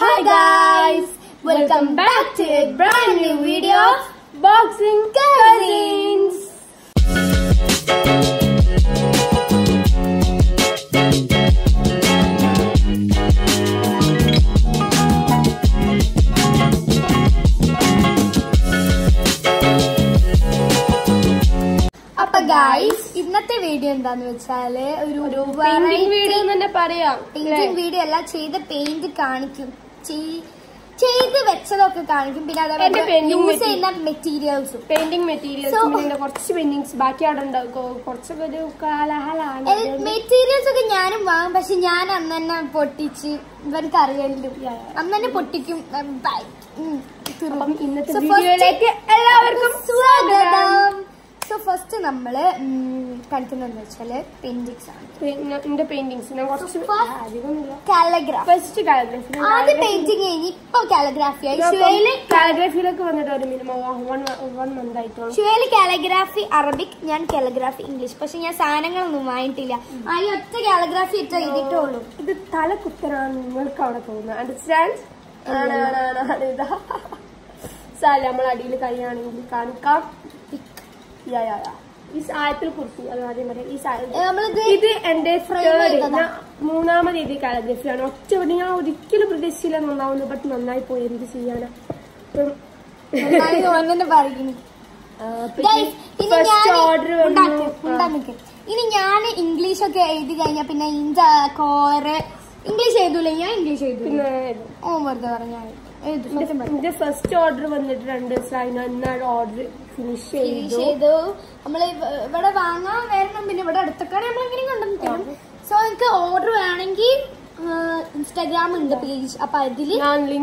Hi guys, welcome back to a brand new video of Boxing Cousins. Guys ഇന്നത്തെ video എന്താന്ന് വെച്ചാല് ഒരു painting video തന്നെ പറയാം. പെയിന്റിംഗ് വീഡിയോ അല്ല, ചെയ്ത പെയിന്റ് കാണിക്കും, ചെയ്ത് വെച്ചതൊക്കെ കാണിക്കും. പിന്നെ അതേപോലെ യൂസ് ചെയ്യുന്ന മെറ്റീരിയൽസും പെയിന്റിംഗ് മെറ്റീരിയൽസ് കുറച്ച് പെയിന്റിങ്സ് ബാക്കി അവിടെ ഉണ്ടാവും. കുറച്ചൊക്കെ ഒരു കാലഹലാണ്. മെറ്റീരിയൽസ് ഒക്കെ ഞാനും വാങ്ങും, പക്ഷെ ഞാൻ അന്ന് തന്നെ പൊട്ടിച്ച് ഇവർക്ക് അറിയല്ലോ, അന്ന് തന്നെ പൊട്ടിക്കും. ഇന്നത്തെ വീഡിയോയിലേക്ക് എല്ലാവർക്കും സ്വാഗതം. സോ ഫസ്റ്റ് നമ്മള് കളിക്കുന്നതെന്ന് വെച്ചാല് പെയിന്റിങ്സ് ആണ്. എന്റെ പെയിന്റിങ്സ് ആദ്യം പെയിന്റിങ് കഴിഞ്ഞ് ഇപ്പൊ കാലിഗ്രാഫി ആയി. കാലിഗ്രാഫിയിലേക്ക് വന്നിട്ട് ഒരു മിനിമം 1 month ആയിട്ടുള്ളൂ. ഷുവേല് കാലിഗ്രാഫി അറബിക്, ഞാൻ കാലിഗ്രാഫി ഇംഗ്ലീഷ്. പക്ഷെ ഞാൻ സാധനങ്ങളൊന്നും വാങ്ങിയിട്ടില്ല, അതിൽ ഒറ്റ കാലിഗ്രാഫി ഇട്ട് എഴുതിയിട്ടുള്ളൂ. ഇത് തല കുത്തനാണ് നിങ്ങൾക്ക് അവിടെ തോന്നുന്നത്. അണ്ടർസ്റ്റാൻഡ്? നമ്മൾ അടിയിൽ കഴിയാണെങ്കിൽ കാണിക്കാം. ഈ സായത്തിൽ കുറിച്ച് അത് ആദ്യം പറയാം. ഈ ഇത് എന്റെ മൂന്നാമത് രീതി കാലിഗ്രഫിയാണ്. ഒറ്റവടി ഞാൻ ഒരിക്കലും പ്രതീക്ഷിച്ചില്ല നന്നാവുന്നു, ബട്ട് നന്നായി പോയി. എന്ത് ചെയ്യാനാ ഇനി ഞാൻ ഇംഗ്ലീഷൊക്കെ എഴുതി കഴിഞ്ഞാ പിന്നെ ഇംഗ്ലീഷ് എഴുതൂല, ഞാൻ ഇംഗ്ലീഷ് എഴുതി പിന്നെ വെറുതെ പറഞ്ഞാൽ. എന്റെ ഫസ്റ്റ് ഓർഡർ വന്നിട്ട് 2 ദിവസമായി. എന്നാണ് ഓർഡർ ഫിനിഷ് ചെയ്തു. നമ്മള് ഇവിടെ വാങ്ങാൻ വരണം, പിന്നെ ഇവിടെ അടുത്തൊക്കെയാണ് നമ്മളെങ്ങനെ കണ്ടെത്തും. സോ എനിക്ക് ഓർഡർ വേണമെങ്കിൽ ഇൻസ്റ്റാഗ്രാം ഉണ്ട് പേജ്, അപ്പൊ അതില്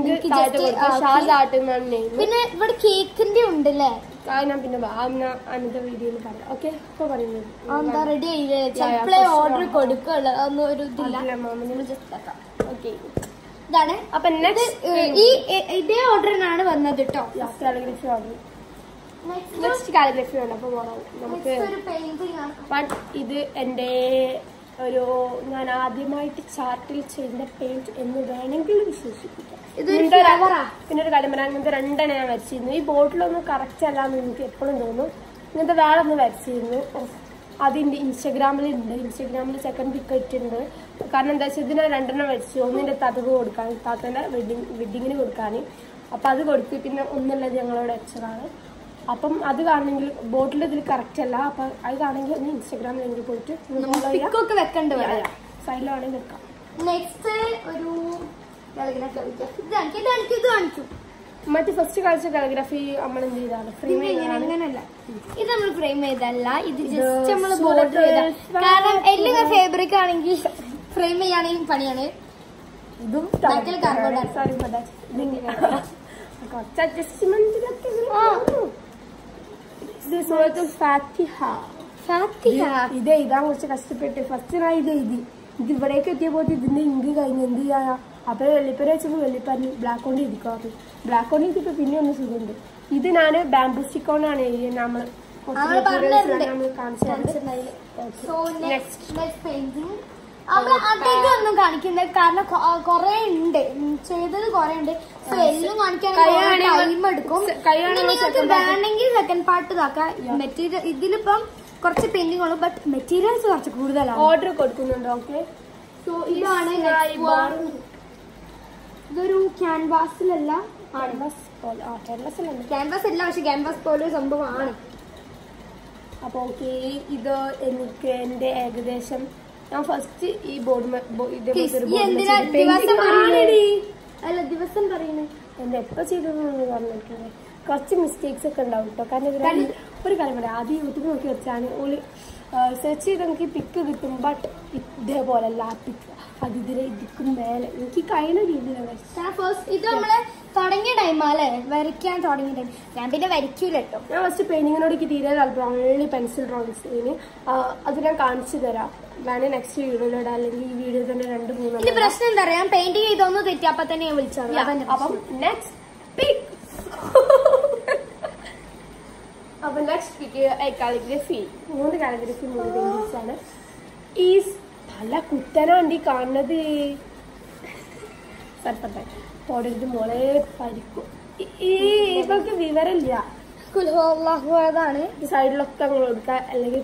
പിന്നെ ഇവിടെ കേക്കിന്റെ ഉണ്ടല്ലേ, ഞാൻ പിന്നെ അന്നത്തെ വീഡിയോയിൽ പറയാം. ഓക്കെ, ഇപ്പൊ പറയുന്നത് എന്താ റെഡി ആയില്ലേ? ചിലപ്പോഴേ ഓർഡർ കൊടുക്കുള്ളൂ, ഒന്നും ഒരു ഇതില്ല. ജസ്റ്റ് ആക്കാം. ഓക്കെ, ഇതാണ്. അപ്പൊ ഈ ഇതേ ഓർഡറിനാണ് വന്നത് കേട്ടോ. കാലിഗ്രഫി ഓർഡർ, നെക്സ്റ്റ് കാലിഗ്രഫി ഉണ്ട്. അപ്പൊ നമുക്ക് ബട്ട് ഇത് എന്റെ ഞാൻ ആദ്യമായിട്ട് ചാർട്ടിൽ ചെയ്ത പെയിന്റ് എന്ന് വേണമെങ്കിൽ വിശ്വസിപ്പിക്കാം. പിന്നെ ഒരു കാര്യം പറയാൻ, ഇങ്ങനത്തെ 2 ഞാൻ വരച്ചിരുന്നു. ഈ ബോട്ടിലൊന്നും കറക്റ്റ് അല്ലാന്ന് എനിക്ക് എപ്പോഴും തോന്നും. ഇങ്ങനത്തെ വേറെ ഒന്ന് വരച്ചിരുന്നു. അതിന്റെ ഇൻസ്റ്റാഗ്രാമിലുണ്ട്. ഇൻസ്റ്റാഗ്രാമിൽ സെക്കൻഡ് പിക്ക് ഇട്ടുണ്ട്. കാരണം എന്താ വെച്ചാൽ ഇതിനെ 2 വരച്ചു. ഒന്നിന്റെ താത്തക്ക് കൊടുക്കാൻ, താത്തന്റെ വെഡിങ്ങിന് കൊടുക്കാൻ. അപ്പൊ അത് കൊടുത്ത് പിന്നെ ഒന്നുള്ളത് ഞങ്ങളോട് വെച്ചതാണ്. അപ്പം അത് കാണണമെങ്കിൽ ബോട്ടിൽ ഇതിൽ കറക്റ്റ് അല്ല. അപ്പൊ അത് കാണണമെങ്കിൽ ഒന്ന് ഇൻസ്റ്റാഗ്രാമിൽ എനിക്ക് പോയിട്ട് വെക്കണ്ട സൈഡിലാണെങ്കിൽ വെക്കാം. നെക്സ്റ്റ് ഒരു മറ്റേ ഫസ്റ്റ് കാണിച്ച കാലിഗ്രഫി നമ്മൾ എന്ത് ചെയ്താണ് ഫ്രെയിം അങ്ങനല്ല. ഇത് നമ്മൾ ഫ്രെയിം ചെയ്തല്ല, ഇത് ജസ്റ്റ് നമ്മൾ ബോർഡർ ചെയ്ത. കാരണം എല്ലാം ഫാബ്രിക് ആണെങ്കിൽ ഫ്രെയിം ചെയ്യാണെങ്കിൽ പണിയാണ്. ഇതും കുറച്ച് അഡ്ജസ്റ്റ്മെന്റിലൊക്കെ ഇത് എഴുതാൻ കുറച്ച് കഷ്ടപ്പെട്ട്. ഫസ്റ്റ് ഞാൻ ഇത് എഴുതി, ഇത് ഇവിടേക്ക് എത്തിയപ്പോൾ ഇതിന്റെ ഇങ്ക് കഴിഞ്ഞ് എന്ത് ചെയ്യാ. അപ്പൊ വെള്ളിപ്പര വെച്ചപ്പോ വെള്ളിപ്പറഞ്ഞ് ബ്ലാക്ക് കൊണ്ട് എഴുതിക്കാറ്. ബ്ലാക്ക് കൊണ്ട് എഴുതിയപ്പോ പിന്നെ ഒന്ന് സുഖമുണ്ട്. ഇത് ഞാൻ ബാംബൂ സ്റ്റിക്ക് കൊണ്ടാണ് എഴുതിയത്. നമ്മൾ ഒന്നും കാണിക്കുന്നത് കാരണം കൊറേ ഉണ്ട്, ചെയ്തത് കൊറേ ഉണ്ട്. എല്ലാം കാണിക്കാൻ ടൈം എടുക്കും. നിങ്ങൾക്ക് വേണമെങ്കിൽ സെക്കൻഡ് പാർട്ട് ഇതാക്കാം. മെറ്റീരിയൽ ഇതിലിപ്പം കുറച്ച് പെയിന്റിംഗ് ഉള്ളു, ബട്ട് മെറ്റീരിയൽസ് കുറച്ച് കൂടുതലാണ്. ഓർഡർ കൊടുക്കുന്നുണ്ട്. ഓക്കെ, സോ ഇതാണ് ഇതൊരു ക്യാൻവാസിലല്ല, ക്യാൻവാസ് അല്ല, പക്ഷെ ക്യാൻവാസ് പോലെ ഒരു സംഭവമാണ്. അപ്പൊ ഓക്കെ, ഇത് എനിക്ക് എന്റെ ഏകദേശം ഞാൻ ഫസ്റ്റ് ഈ ബോർഡ് അല്ല ദിവസം പറയുന്നത് എന്റെ എപ്പോ ചെയ്തതെന്ന് പറഞ്ഞിട്ടുണ്ട്. കുറച്ച് മിസ്റ്റേക്സ് ഒക്കെ ഉണ്ടാവും കേട്ടോ. കാരണം ഒരു കാര്യം പറയാം, ആദ്യം യൂട്യൂബ് നോക്കി വെച്ചാണ് ഒരു സെർച്ച് ചെയ്ത് നമുക്ക് പിക്ക് കിട്ടും. ബട്ട് ഇതേപോലെ അല്ല പിക്ക്, ഇതിക്കും മേലെ എനിക്ക് കഴിയുന്ന രീതിയിലാണ്. ഇത് നമ്മള് തുടങ്ങിയ ടൈമാല്ലേ വരയ്ക്കാൻ തുടങ്ങിയ ടൈം. ഞാൻ പിന്നെ വരയ്ക്കൂല കേട്ടോ. ഞാൻ ഫസ്റ്റ് പെയിന്റിങ്ങിനോട് എനിക്ക് തീരെ താല്പര്യം, ഓൺലി പെൻസിൽ ഡ്രോയിങ്സിന്. അത് ഞാൻ കാണിച്ചു തരാം. ഞാൻ നെക്സ്റ്റ് വീഡിയോയിലിടാം, അല്ലെങ്കിൽ ഈ വീഡിയോ തന്നെ 2-3. ഇത് പ്രശ്നം എന്താ പറയാ, പെയിന്റിങ് ചെയ്തൊന്ന് തെറ്റി അപ്പൊ തന്നെ ഞാൻ വിളിച്ചാണ്. അപ്പം നെക്സ്റ്റ് പിക്ക് അപ്പൊ next pick calligraphy 3 calligraphy 3 paintings ആണ്. ഈ പല കുത്തനാണ്ടി കാണുന്നത് സർപ്പത്തെ പോടരുത് മോളെ പരിക്കും. ഇവൾക്ക് വിവരമില്ല. ാണ് സൈഡിലൊക്കെ നമ്മൾ കൊടുക്കുക, അല്ലെങ്കിൽ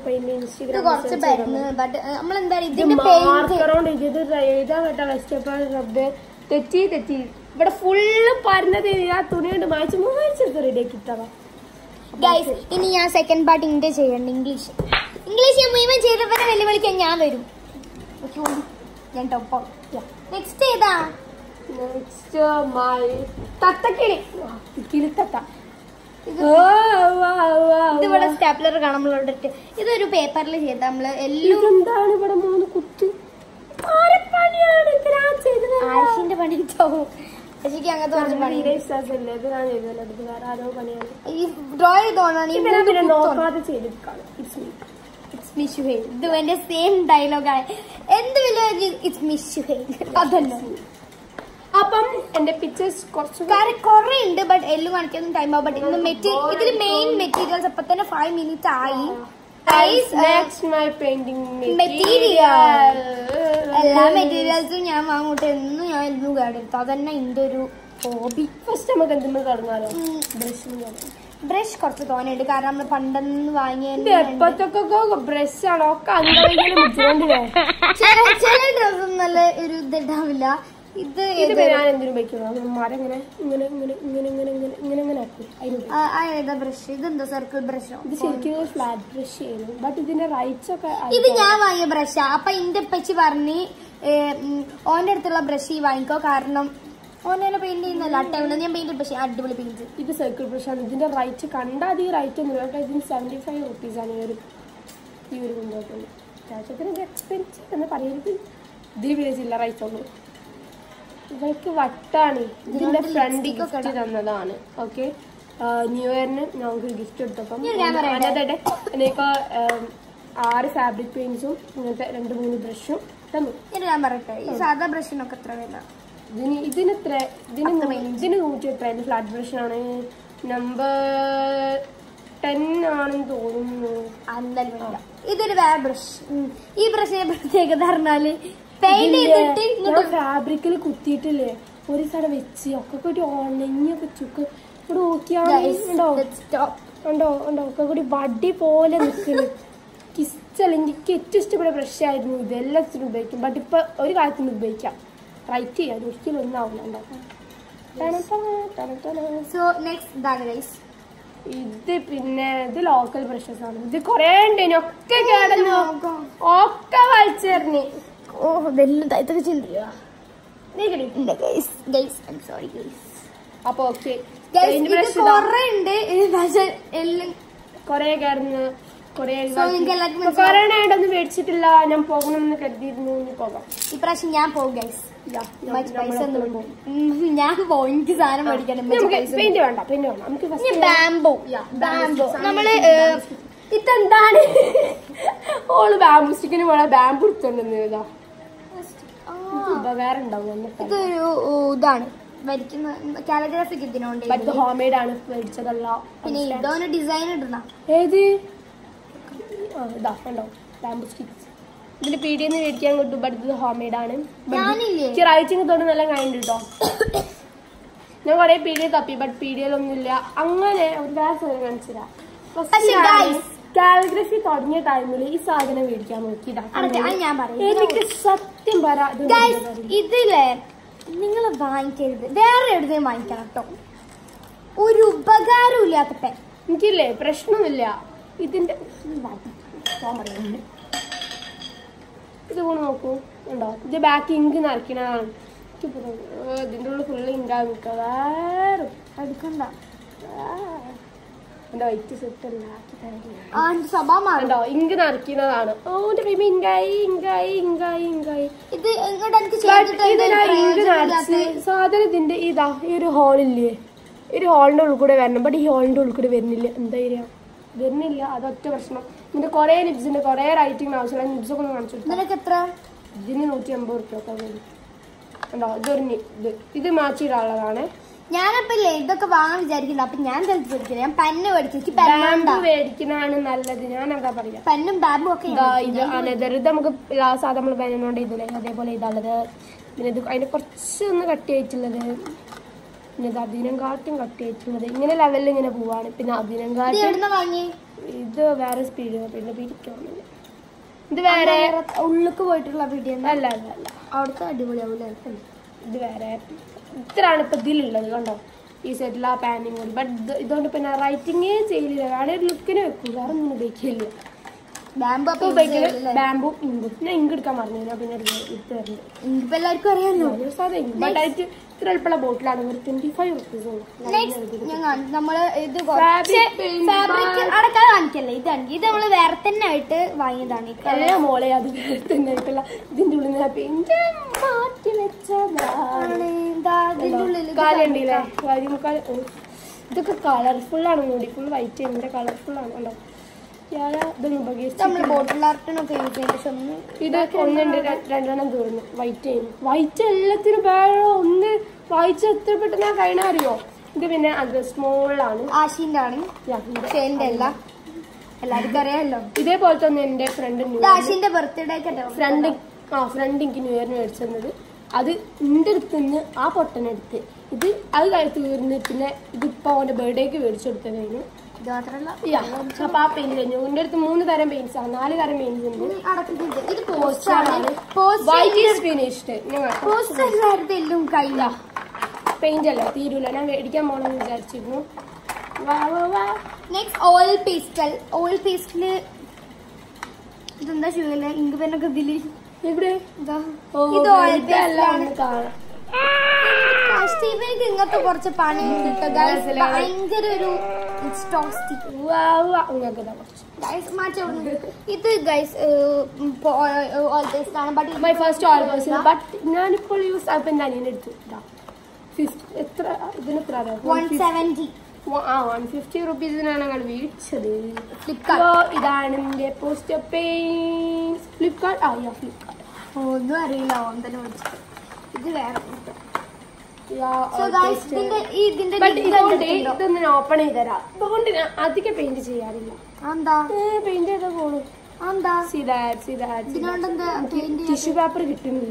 മാർക്കറോണ്ട് ഇത് എഴുതാൻ കേട്ട വെച്ചപ്പോൾ തെറ്റി ഇവിടെ ഫുള്ള് പറഞ്ഞത് ആ തുണി കൊണ്ട് മായ്ച്ച് റെഡിയാക്കി ഇട്ടതാ. ഗൈസ് ഇനി ഞാൻ സെക്കൻഡ് പാർട്ട് ഇന്ത്യ ചെയ്യണ്ട. ഇംഗ്ലീഷ് ഞാൻ മുഴുവൻ ചെയ്തവരെ വെല്ലുവിളിക്കാൻ ഞാൻ വരും. ഞാൻ ടോപ്പ്. നെക്സ്റ്റ് ഏതാ? നെക്സ്റ്റ് തത്തക്കിളി. കിളിത്തത്ത. ഇതിവിടെ സ്റ്റാപ്ലർ കാണാം നമ്മളോട്. ഇതൊരു പേപ്പറിൽ ചെയ്ത നമ്മള് എല്ലാം. എന്താണ് ഇവിടെ 3 കുത്ത്? ആഴ്ചന്റെ പണി ആഴ്ചക്ക് അങ്ങനത്തെ കുറച്ച് പണി. ഈ ഡ്രോ ചെയ്തോണാണ് ഇത് എന്റെ സെയിം ഡയലോഗാണ്. എന്ത് വില ഇറ്റ്സ് മിസ് അതന്നെ. അപ്പം എന്റെ പിക്ചേഴ്സ് കുറച്ച് കുറെ ഉണ്ട്, ബട്ട് എല്ലാം കാണിക്കാൻ ടൈം ആവും. ബട്ട് ഇന്ന് ഇതിൽ മെയിൻ മെറ്റീരിയൽസ് അപ്പൊ തന്നെ 5 minutes ആയി. എല്ലാ മെറ്റീരിയൽസും ഞാൻ വാങ്ങോട്ടെ എന്നും ഞാൻ എന്നും കേടെടുത്തു. അതന്നെ എന്റെ ഒരു ഹോബി. ഫസ്റ്റ് നമുക്ക് എന്തെങ്കിലും തുടങ്ങാലോ. ബ്രഷ് കുറച്ച് തോന്നുന്നുണ്ട്, കാരണം നമ്മള് പണ്ടെന്ന് വാങ്ങിയ ബ്രഷ് ആണോ ചില ഡ്രസ്സും നല്ല ഒരു ഇതുണ്ടാവില്ല. ഇത് ഞാൻ എന്തിനും ഉപയോഗിക്കുന്നു മരം ഇങ്ങനെ ഇങ്ങനെ ഇങ്ങനെ ഇങ്ങനെ ഇങ്ങനെ ഇങ്ങനെ ഇങ്ങനെ ഏതാ ബ്രഷ്? ഇതെന്താ സർക്കിൾ ബ്രഷോ? ഇത് ശരിക്കും ഫ്ലാറ്റ് ബ്രഷ് ചെയ്യുന്നു, ബട്ട് ഇതിന്റെ റൈറ്റ്സ് ഒക്കെ. ഇത് ഞാൻ വാങ്ങിയ ബ്രഷാ. അപ്പൊ എന്റെ പച്ചി പറഞ്ഞ് ഓന്റെ അടുത്തുള്ള ബ്രഷ് വാങ്ങിക്കോ, കാരണം ഓനെ പെയിന്റ് ചെയ്യുന്നല്ല അട്ട ഞാൻ പെയിന്റ് പക്ഷേ അടിപൊളി പെയിന്റ്. ഇത് സർക്കിൾ ബ്രഷാണ്. ഇതിന്റെ റൈറ്റ് കണ്ടാൽ അധികം റൈറ്റ് ഒന്നും ഇല്ല. ഇതിന് 75 rupees ആണ് ഈ ഒരു കൊണ്ടുപോകുന്നത്. അത്യാവശ്യത്തിന് എക്സ്പെൻസീവ് എന്ന് പറയരുത്. ഇതിൽ വിളിച്ചില്ല റൈറ്റ് ഉള്ളൂ. ഇവൾക്ക് വട്ടാണ്. ഇതിന്റെ ഫ്രണ്ടിൽ ഗിഫ്റ്റ് തന്നതാണ്. ഓക്കെ, ന്യൂ ഇയറിന് ഞങ്ങൾക്ക് ഗിഫ്റ്റ് എടുത്തപ്പം എനിക്കിപ്പോ 6 ഫാബ്രിക് പെയിന്റ്സും ഇങ്ങനത്തെ 2-3 ബ്രഷും തന്നു. ഞാൻ പറയട്ടെ, ഈ സാധാ ബ്രഷിനൊക്കെ എത്ര വില? ഇതിന് 100 ഫ്ലാറ്റ് ബ്രഷാണ്. നമ്പർ 10 ആണെന്ന് തോന്നുന്നു. ഇതൊരു വേറെ ബ്രഷ്. ഈ ബ്രഷിന്റെ പ്രത്യേകത പറഞ്ഞാല് ഫാബ്രിക്കിൽ കുത്തിയിട്ടില്ലേ ഒരു സ്ഥലം വെച്ച് ഒക്കെ കൂടി ഉണങ്ങിയൊക്കെ ചുക്ക് ഇവിടെ നോക്കിയാണ്ടോ ഒക്കെ കൂടി വടി പോലെ നിൽക്കുന്നു. ഇഷ്ടമല്ല, എനിക്ക് ഏറ്റവും ഇഷ്ടപ്പെട്ട ബ്രഷ് ആയിരുന്നു ഇത്. എല്ലാത്തിനും ഉപയോഗിക്കും, ബട്ട് ഇപ്പൊ ഒരു കാര്യത്തിന് ഉപയോഗിക്കാം. റൈറ്റ് ചെയ്യാൻ ഒരിക്കലും ഒന്നും ആവില്ല. ഇത് പിന്നെ ഇത് ലോക്കൽ ബ്രഷസ് ആണ്. ഇത് കൊറേ ഉണ്ട്, ഒക്കെ കേടന്നു ഒക്കെ വലിച്ചെറിഞ്ഞ്. ഇതൊക്കെ ചിന്തിക്കുക. അപ്പൊ ഓക്കെ കൊറേ കേടന്ന് കൊറോണ ആയിട്ടൊന്നും മേടിച്ചിട്ടില്ല. ഞാൻ പോകണമെന്ന് കരുതിയിരുന്നു. പോകാം ഇപ്രാവശ്യം. ഞാൻ പോകും ഗൈസ്. ഞാൻ പോകും. എനിക്ക് സാധനം മേടിക്കണം. പെയിന്റ് വേണ്ട, പെയിന്റ് വേണ്ട. നമുക്ക് ബാംബോ നമ്മള് ഇതെന്താണ് ഓള് ബാംബു സ്റ്റിക്കിന് പോലെ ബാംബു എടുത്തോണ്ടിരുന്നതാ. വേറെ ഉണ്ടാവും. ഇതൊരു ഇതാണ് വരയ്ക്കുന്ന കാലിഗ്രാഫിക്ക് ഇതിനോണ്ട്. ഹോം മെയ്ഡ് ആണ്, മേടിച്ചതല്ല. പിന്നെ ഇതോന് ഡിസൈൻ ഇടുന്ന ഏത് ഇതാ ഉണ്ടോ ബാംബു സ്റ്റിക്സ്. ഇതിന് പീഡിയെന്ന് മേടിക്കാൻ കിട്ടും, ബട്ട് ഇത് ഹോം മെയ്ഡ് ആണ്. റൈറ്റിംഗ് തോണ്ട് നല്ല കൈണ്ട് കേട്ടോ. ഞാൻ കൊറേ പീഡിയ തപ്പി, ബട്ട് പീഡിയയിലൊന്നുമില്ല. അങ്ങനെ ഒരു വേറെ സാധനം കാണിച്ചില്ല. കാലിഗ്രഫി തുടങ്ങിയ ടൈമിൽ ഈ സാധനം മേടിക്കാൻ നോക്കിയതാ. എനിക്ക് സത്യം പറയാം, ഇതില് നിങ്ങൾ വാങ്ങിക്കരുത്, വേറെ എവിടുന്നേലും വാങ്ങിക്കണം കേട്ടോ. ഒരു ഉപകാരം ഇല്ലാത്ത പെൻ. എനിക്കില്ലേ പ്രശ്നമില്ല. ഇതിന്റെ ഇത് കൊണ്ട് നോക്കൂ, ഉണ്ടോ? ഇത് ബാക്ക് ഇങ്ക് നിറയ്ക്കണതാണ്. ഇതിന്റെ ഉള്ളിൽ ഫുള്ള് ഇങ്കാ മിക്കവാറും എടുക്കണ്ട. എന്റെ വൈറ്റ് സെറ്റ് സ്വഭാവമാണോ ഇങ്ക് നിറയ്ക്കുന്നതാണ്. ഓന്റെ കൈ ഇങ്കായി ഇങ്കായി ഇങ്കായി ഇങ്കായി. ഇത് ഇങ്ക് നിറച്ച് സാധനത്തിന്റെ ഇതാ ഈ ഒരു ഹോളില്ലേ, ഈ ഒരു ഹോളിന്റെ ഉള്ളിൽ കൂടെ വരണം. ബട്ട് ഈ ഹോളിന്റെ ഉള്ളിൽ കൂടെ വരുന്നില്ല. എന്താ വരുന്നില്ല, അതൊറ്റ പ്രശ്നം. ഇതിന്റെ കൊറേ നിബ്സിന്റെ കൊറേ റൈറ്റിംഗ് ആവശ്യമുള്ള നിബ്സ് ഒക്കെ ഒന്ന് കാണിച്ചു. എത്ര? ഇതിന് 150 റുപ്യ വേണ്ടി ഉണ്ടോ? ഇതൊരു ഇത് മാച്ചിടാനുള്ളതാണ്. ഞാനപ്പല്ലേ ഇതൊക്കെ വാങ്ങാൻ വിചാരിക്കുന്നത്. അപ്പൊ ഞാൻ പഠിക്കില്ല, ഞാൻ പെന്ന് മേടിക്കും. മേടിക്കുന്നതാണ് നല്ലത്. ഞാൻ എന്താ പറയാ, പെന്നും ബാമ്പും ഒക്കെ ഇത് നമുക്ക് സാധാരണ പെന്നോണ്ട് ഇതില്ലേ അതേപോലെ ഇതുള്ളത്. പിന്നെ ഇത് അതിന് കുറച്ചൊന്ന് കട്ടിയായിട്ടുള്ളത്, പിന്നെ ഇത് അതിനെക്കാട്ടും കട്ടിയായിട്ടുള്ളത്. ഇങ്ങനെ ലെവലിൽ ഇങ്ങനെ പോവാണ്. പിന്നെ അതിനെക്കാട്ടും ഇത് വേറെ സ്പീഡ്, പിന്നെ പിടിക്കാവുന്നില്ല. ഇത് വേറെ ഉള്ളിക്ക് പോയിട്ടുള്ള വീഡിയോ അല്ല അല്ല അല്ല, അവിടുത്തെ അടിപൊളിയാവൂലേ. ഇത് വേറെ ഇത്രയാണ് ഇപ്പൊ ഇതിലുള്ളത്. കണ്ടോ ഈ സൈഡിൽ ആ പാനിങ് കൂടി. ബട്ട് ഇതുകൊണ്ട് പിന്നെ റൈറ്റിങ്ങേ ചെയ്യില്ല, വേറെ ഒരു ലുക്കിന് വെക്കും, വേറെ ഒന്നും ഉപയോഗിക്കില്ല. ബാമ്പു ഇങ്കും. ഞാൻ ഇങ്ക് എടുക്കാൻ പറഞ്ഞു, ഞാൻ പിന്നെ എടുത്ത് തരുന്നത്. ഇപ്പൊ എല്ലാവർക്കും അറിയാമല്ലോ. ബട്ട് ആയിട്ട് ഇത്ര എളുപ്പമുള്ള ബോട്ടിലാണ് ഒരു 25 റുപ്പീസ്. നമ്മള് ഇത് ഫാബ്രിക് അടക്കാൻ കാണിക്കല്ലേ, ഇതാണ് ഇത് നമ്മള് വേറെ തന്നെ ആയിട്ട് വാങ്ങിയതാണ്. അല്ലേ മോളെ, അത് വേറെ തന്നെ ആയിട്ടുള്ള ഇതിന്റെ ഉള്ളിൽ നിന്ന് പെയിന്റ് മാറ്റി വെച്ചതാണ്. കാലുണ്ടില്ലേ, കാര്യമുക്കാൽ. ഇതൊക്കെ കളർഫുൾ ആണ്, മൂടി ഫുൾ വൈറ്റ്, ഇതിന്റെ കളർഫുൾ ആണ്. കണ്ടോ ഇത് ഒന്നുണ്ട് രണ്ടെണ്ണം തീർന്നു. വൈറ്റ് വൈറ്റ് എല്ലാത്തിനും വേറെ ഒന്ന് വായിച്ച് എത്ര പെട്ടെന്ന് കഴിഞ്ഞ അറിയോ. ഇത് പിന്നെ അത് സ്മോളാണ്, ആഷിന്റെ ആണ്, എല്ലാവർക്കും അറിയാമല്ലോ. ഇതേപോലത്തെ ഒന്ന് എന്റെ ഫ്രണ്ട് ആഷിന്റെ ബർത്ത്ഡേ ഫ്രണ്ട് എനിക്ക് ന്യൂ ഇയറിന് മേടിച്ചത്. അത് എന്റെ അടുത്ത് നിന്ന് ആ പൊട്ടനെടുത്ത് ഇത് അത് കഴിച്ച് തീർന്ന്. പിന്നെ ഇതിപ്പോ അവന്റെ ബർത്ത്ഡേക്ക് മേടിച്ചു കൊടുത്തതായിരുന്നു. അപ്പൊ ആ പെയിന്റ് കഴിഞ്ഞു. എന്റെ അടുത്ത് 3 തരം പെയിന്റ്സ് ആണ്, 4 തരം പെയിന്റ്സ് ഉണ്ട്. ഇത് പെയിന്റ് അല്ല, തീരൂല. ഞാൻ മേടിക്കാൻ പോണെന്ന് വിചാരിച്ചിരുന്നു. Next oil pastel. ഓയിൽ പേസ്റ്റില് ഇതെന്താ ഷൂല്ലേ, ഇങ്ക് പെന്നൊക്കെ ഇതില് ഇവിടെ ഇത് ഓയിൽ പേസ്റ്റലാണ്. സ്റ്റീവനിക്ക് ഇങ്ങനത്തെ കുറച്ച് പണി കിട്ടും. ഭയങ്കര ഒരു ഇത് ഗൈസ് ഓയിൽ പേസ്റ്റ് ആണ്. But my first oil paste. But ഞാനിപ്പോൾ യൂസ് ആയപ്പോ എന്റെ അനിയനെ എടുത്തു. എത്ര ഇതിന് 150 റുപ്പീസിനാണ് ഞങ്ങൾ മേടിച്ചത്. ഇതാണ് എന്റെ പോസ്റ്റർ പെയിന്റ്. ഫ്ലിപ്കാർട്ട്. ഫ്ലിപ്കാർട്ട് ഒന്നും അറിയില്ല, ഓൻ തന്നെ മേടിച്ചത്. ഇത് വേറെ ഇതൊന്നും ഓപ്പൺ ചെയ്തരാം. അതുകൊണ്ട് ഞാൻ അധികം പെയിന്റ് ചെയ്യാറില്ല. പെയിന്റ് ചെയ്താ പോണു. ടിഷ്യൂ പേപ്പർ കിട്ടുന്നില്ല.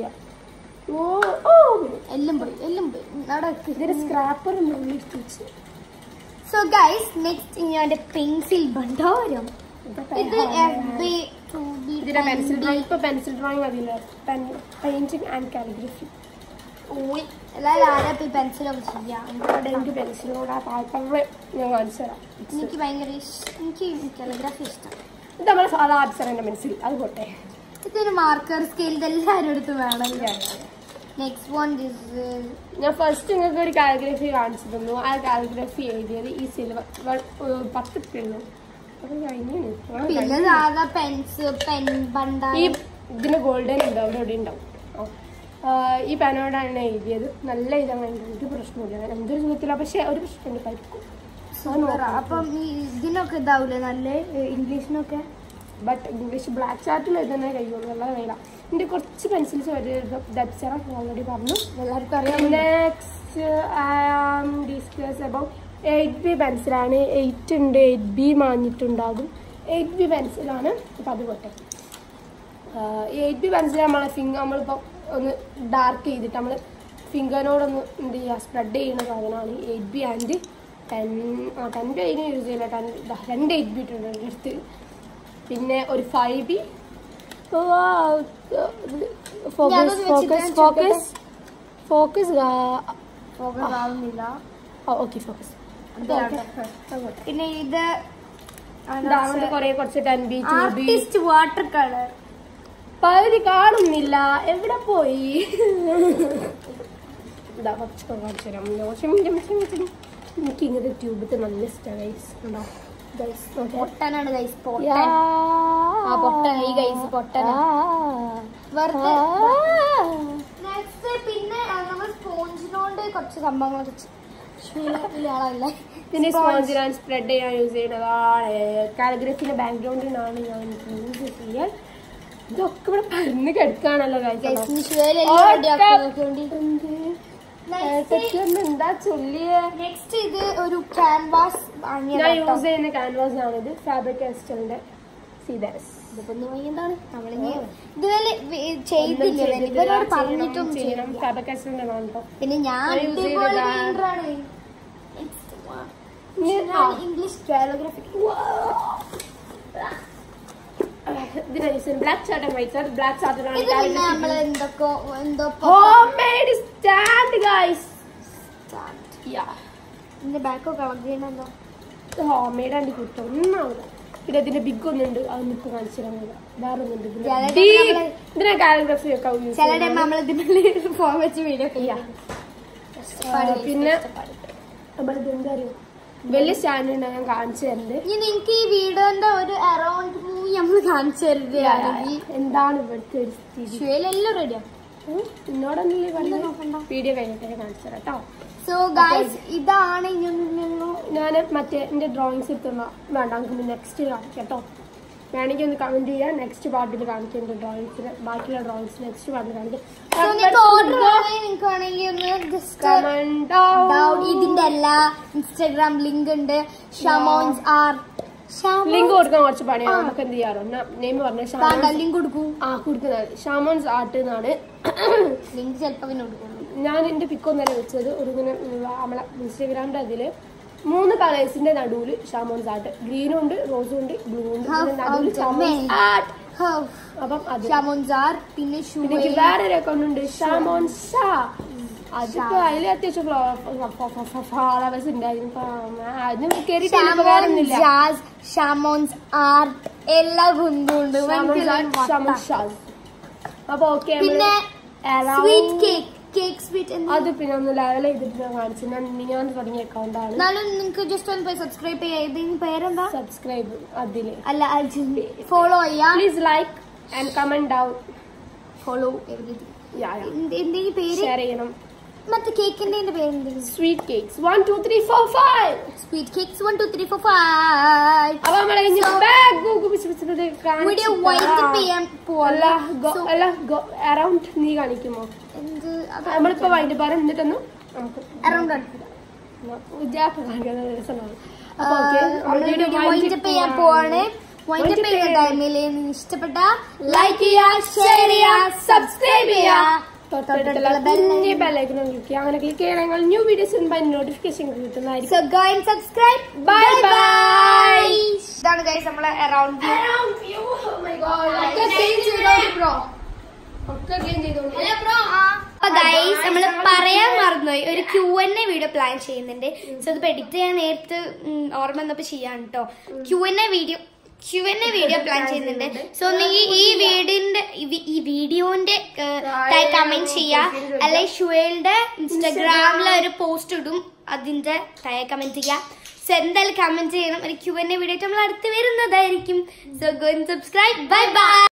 എല്ലാം പോയി. ഇതിന്റെ സ്ക്രാപ്പർ വെച്ച്. സോ ഗൈസ് നെക്സ്റ്റ് ഇനി പെൻസിൽ ഭണ്ഡാരം. ഇത് ഇതിന്റെ പെൻസിൽ ഡ്രോയിങ്. ഇപ്പൊ പെൻസിൽ ഡ്രോയിങ് അതില്ല, പെയിന്റിങ് ആൻഡ് കാലിഗ്രഫി. എല്ലാവരും പെൻസിലൊക്കെ ചെയ്യാം. എനിക്ക് പെൻസിലോട് ആ പേപ്പർ ഞാൻ കാണിച്ചു തരാം. എനിക്ക് ഭയങ്കര എനിക്ക് കാലിഗ്രഫി ഇഷ്ടം. ഇത് നമ്മളെ സാധാ അപ്സരന്റെ പെൻസിൽ, അത് പോട്ടെ. ഇതൊരു മാർക്കർ സ്കെയിൽ, ഇതെല്ലാവരും അടുത്ത് വേണം. നെക്സ്റ്റ് വൺ ഞാൻ ഫസ്റ്റ് നിങ്ങൾക്ക് ഒരു കാലിഗ്രഫി കാണിച്ചു തന്നു. ആ കാലിഗ്രഫി എഴുതിയത് ഈ സിൽവർ 10 ഉള്ളൂ. അത് കഴിഞ്ഞു. ഇതിന് ഗോൾഡൻ ഉണ്ട്, അവിടെ എവിടെ ഉണ്ടാവും. ഈ പെനോടാണ് എഴുതിയത്. നല്ല ഇതാണ്, ഒരു പ്രശ്നമില്ല. എന്തൊരു സുഖത്തില്ല, പക്ഷെ ഒരു പ്രശ്നമുണ്ട്, കഴിക്കും. അപ്പം ഇതിനൊക്കെ ഇതാവൂലേ നല്ല ഇംഗ്ലീഷിനൊക്കെ. ബട്ട് ഇംഗ്ലീഷ് ബ്ലാക്ക് ചാർട്ടിൽ എഴുതുന്നേ കഴിയുള്ളൂ, നല്ല വേല. എൻ്റെ കുറച്ച് പെൻസിൽസ് ഓൾറെഡി പറഞ്ഞു, എല്ലാവർക്കും അറിയാം. Next I am discuss about 8B പെൻസിലാണ്. 8 ഉണ്ട്, 8B മാഞ്ഞിട്ടുണ്ടാകും. 8B പെൻസിലാണ്. അപ്പം അത് പോട്ടെ. ഈ 8B പെൻസിൽ നമ്മളിപ്പോൾ ഒന്ന് ഡാർക്ക് ചെയ്തിട്ട് നമ്മൾ ഫിംഗറിനോടൊന്ന് എന്ത് ചെയ്യുക, സ്പ്രെഡ് ചെയ്യുന്ന സാധനമാണ് 8B ആൻഡ് 10B. അതിന് യൂസ് ചെയ്യില്ല. 2 8B ഇട്ടുണ്ട് എൻ്റെ അടുത്ത്. പിന്നെ ഒരു 5B. ഫോക്കസ് ആവുന്നില്ല. Okay, focus. പിന്നെ ഇത് കുറച്ച് 10B 2B വാട്ടർ കളർ. പകുതി കാണുന്നില്ല, എവിടെ പോയി? എനിക്ക് ഇങ്ങനത്തെ ട്യൂബത്തെ നല്ല ഇഷ്ടമാണ് ഗൈസ്. പൊട്ടനാണ് ഗൈസ്, പിന്നെ നമ്മൾ സ്പോഞ്ചിനോണ്ട് കുറച്ച് സംഭവങ്ങൾ പിന്നെ സ്പോഞ്ചിനാണ് സ്പ്രെഡ് ചെയ്യാൻ യൂസ് ചെയ്യുന്നതാണ്. കാലിഗ്രഫിന്റെ ബാക്ക്ഗ്രൗണ്ടിനാണ് ഞാൻ യൂസ് ചെയ്യാൻ. ഇതൊക്കെ ഇവിടെ പറഞ്ഞ് കിടക്കാണല്ലോ എന്താ ചൊല്ലിയ. നെക്സ്റ്റ് ഇത് ഒരു ക്യാൻവാസ് ഞാൻ യൂസ് ചെയ്യുന്ന ക്യാൻവാസ് ആണിത്, ഫാബ്രിക് കാസ്റ്റലിന്റെ. ഇതിപ്പോ എന്താണ് നമ്മളിങ്ങനെ ഇതുവരെ ചെയ്തില്ല, ഇവരോട് പറഞ്ഞിട്ടൊന്നും ചെയ്യണം. പിന്നെ ഞാൻ English calligraphy black shirt and white shirt. Black shirt നമ്മൾ എന്തൊക്കെ homemade stand guys. Yeah. ഇതിന്റെ ബാക്കോ കളഞ്ഞോ ഹോംമെയ്ഡ് ആൻഡ് കുട്ടൊന്നാവില്ല. പിന്നെ ഇതിന്റെ ബിഗ് ഒന്നുണ്ട്, അതൊന്നും ഇപ്പൊ കാണിച്ചു തരാൻ വേറെ ഒന്നുണ്ട്. ഇതിനെ കാലിയോഗ്രാഫി ഒക്കെ ചില ടൈം നമ്മൾ ഇതിനുള്ളിൽ ഫോൺ വെച്ച് വീഡിയോ പിന്നെ നമ്മളിത് എന്താ അറിയോ വലിയ സ്റ്റാൻഡ് ഉണ്ട്, ഞാൻ കാണിച്ചു തരുന്നുണ്ട്. നിങ്ങൾക്ക് ഈ വീഡിയോന്റെ ഒരു അറൗണ്ട് മൂവി നമ്മൾ കാണിച്ചു തരുകയാണെങ്കിൽ എന്താണ് ഇവിടുത്തെ ഒരു സ്ഥിതി. എല്ലാം റെഡിയാണ്. എന്നോടൊന്നല്ലേ വീഡിയോ കഴിഞ്ഞിട്ട് കാണിച്ചു തരാം കേട്ടോ. സോ ഗൈസ് ഇതാണ് ഞാൻ മറ്റേ എന്റെ ഡ്രോയിങ്സ് എടുത്തുള്ള വേണ്ട, നമുക്ക് നെക്സ്റ്റ് കാണിക്കാം കേട്ടോ. വേണമെങ്കിൽ ഒന്ന് കമന്റ് ചെയ്യാം, നെക്സ്റ്റ് പാർട്ടിൽ കാണിക്കാം. എന്റെ ഡ്രോയിങ്സിന് ബാക്കിയുള്ള ഡ്രോയിങ്സ് നെക്സ്റ്റ് പാർട്ടിൽ കാണിക്കാം. ഇതിന്റെ എല്ലാ ഇൻസ്റ്റാഗ്രാം ലിങ്ക് ഉണ്ട്. ഷമോൺസ് ആർട്ട് ലിങ്ക് കൊടുക്കാൻ കുറച്ച് പണിയാണ്. നമുക്ക് എന്ത് ചെയ്യാറോ നെയിം പറഞ്ഞ ലിങ്ക് കൊടുക്കും. കൊടുക്കുന്നത് ഷമോൺസ് ആർട്ട് എന്നാണ്. ലിങ്ക് ചിലപ്പോ കൊടുക്കും. ഞാൻ എന്റെ പിക്കൊന്നല്ല വെച്ചത്, ഒരു ഇങ്ങനെ നമ്മളെ ഇൻസ്റ്റാഗ്രാമിന്റെ അതില് 3 കളേഴ്സിന്റെ നടുവില് ഷാമോൺസ് ആർട്ട്. ഗ്രീനും ഉണ്ട്, റോസും ഉണ്ട്, ബ്ലൂ ഉണ്ട്. അപ്പം പിന്നെ വേറൊരു അക്കൗണ്ട് ഉണ്ട് ഷാമോൺ ഷാ. അതിപ്പോ അതിൽ അത്യാവശ്യം ഫോളോവേഴ്സ് ഉണ്ടായിരുന്നു. അതിന് കയറിയിട്ടില്ല. എല്ലാ ഗുണ്ടുണ്ട്. അപ്പൊ ഓക്കെ. അത് പിന്നെ ഒന്ന് ലെവൽ ചെയ്തിട്ട് ഞാൻ കാണിച്ചു. ഞാൻ തുടങ്ങിയ അക്കൗണ്ടാണ്. നിങ്ങൾക്ക് ജസ്റ്റ് ഒന്ന് പോയി സബ്സ്ക്രൈബ് ചെയ്യാം. പേരെന്താ? സബ്സ്ക്രൈബ് അതില് അല്ല ഫോളോ ചെയ്യാം. Please like and comment down. Follow എന്തെങ്കിലും പേര് ഷെയർ ചെയ്യണം. മറ്റേ കേക്കിന്റെ പേര് സ്വീറ്റ് കേക്ക്സ് 1 2 3 4 5. Sweet cakes 1 2 3 4 5. അപ്പൊ നമ്മളെ വീഡിയോ വൈൻഡപ്പ് ചെയ്യാൻ പോവാ. അറൗണ്ട് നീ കാണിക്കുമോ? നമ്മളിപ്പോ വൈൻഡപ്പ് പറയാൻ എന്നിട്ടൊന്നും നമുക്ക് അറൗണ്ട് വൈൻഡപ്പ് ചെയ്യാൻ പോവാണ്. വൈൻഡപ്പ് ചെയ്യുന്ന ടൈമിൽ ഇഷ്ടപ്പെട്ട ലൈക്ക് ചെയ്യാ, ഷെയർ ചെയ്യാ, സബ്സ്ക്രൈബ് ചെയ്യാ, ബെല്ലൈക്കൺ ക്ലിക്ക് ചെയ്യുക. അങ്ങനെ ക്ലിക്ക് ചെയ്യണമെങ്കിൽ ന്യൂ വീഡിയോസ് നോട്ടിഫിക്കേഷൻ കിട്ടുന്നതായിരിക്കും. So go and subscribe. Bye bye. ഇതാണ് ഗൈസ് നമ്മളെ around view. Oh my god. അപ്പൊ ഗൈസ് നമ്മള് പറയാൻ മറന്നുപോയി, ഒരു Q&A വീഡിയോ പ്ലാൻ ചെയ്യുന്നുണ്ട്. സോ അത് എഡിറ്റ് ചെയ്യാൻ നേരത്തെ ഓർമ്മ വന്നപ്പോ ചെയ്യാൻ കേട്ടോ. Q&A വീഡിയോ പ്ലാൻ ചെയ്യുന്നുണ്ട്. സോ ഒന്നെങ്കിൽ ഈ വീഡിയോന്റെ കമന്റ് ചെയ്യാ, അല്ലെ ഷുവേലിന്റെ ഇൻസ്റ്റാഗ്രാമിൽ ഒരു പോസ്റ്റ് ഇടും, അതിന്റെ കമന്റ് ചെയ്യാ. സോ എന്തായാലും കമന്റ് ചെയ്യണം. ഒരു Q&A വീഡിയോ നമ്മൾ അടുത്ത് വരുന്നതായിരിക്കും. So go and subscribe. Bye by.